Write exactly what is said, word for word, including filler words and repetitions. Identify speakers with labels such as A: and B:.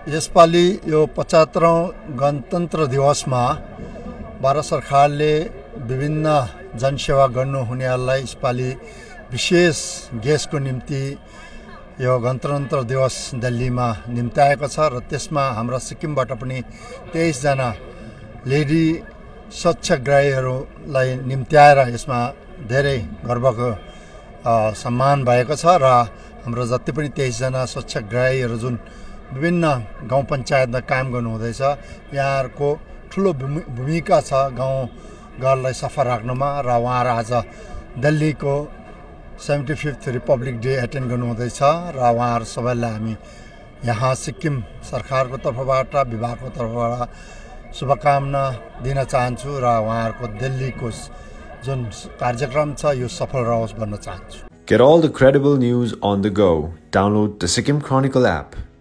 A: यसपालि यो पचहत्तरौं गणतन्त्र दिवसमा भारत सरकारले विभिन्न जनसेवा गर्नुहुनेहरूलाई यसपालि विशेष गेस्टको निम्ति यो गणतन्त्र दिवस दिल्लीमा निम्ताएको छ र त्यसमा हाम्रा सिक्किमबाट पनि तेइस जना लेडी स्वच्छग्राहीहरूलाई निम्त्याएर यसमा धेरै गर्वको सम्मान भएको छ र हाम्रो जति पनि तेइस जना स्वच्छग्राहीहरू जुन विभिन्न गाउँ पञ्चायतमा काम गर्नुहुँदैछ यहाँहरूको ठुलो भूमिका छ गाउँ घरलाई सफा राख्नुमा र उहाँहरू आज दिल्लीको seventy fifth republic day attend गर्नुहुँदैछ र उहाँहरू सबैलाई हामी यहाँ सिक्किम सरकारको तर्फबाट विभागको तर्फबाट शुभकामना दिन चाहन्छु र उहाँहरूको दिल्लीको जुन कार्यक्रम छ यो सफल रहोस् भन्न चाहन्छु।
B: Get all the credible news on the go. Download the Sikkim Chronicle app.